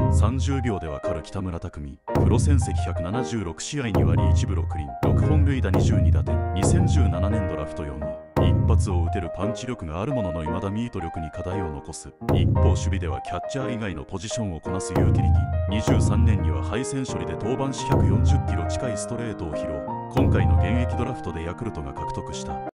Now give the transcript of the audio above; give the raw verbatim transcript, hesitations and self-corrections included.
さんじゅうびょうでわかる北村匠海。プロ戦績ひゃくななじゅうろくしあいにわりいちぶろくりん、ろくほんるいだにじゅうにだてん。にせんじゅうななねんドラフトよんい。一発を打てるパンチ力があるものの未だミート力に課題を残す。一方守備ではキャッチャー以外のポジションをこなすユーティリティ。にじゅうさんねんには敗戦処理で登板しひゃくよんじゅっキロ近いストレートを披露。今回の現役ドラフトでヤクルトが獲得した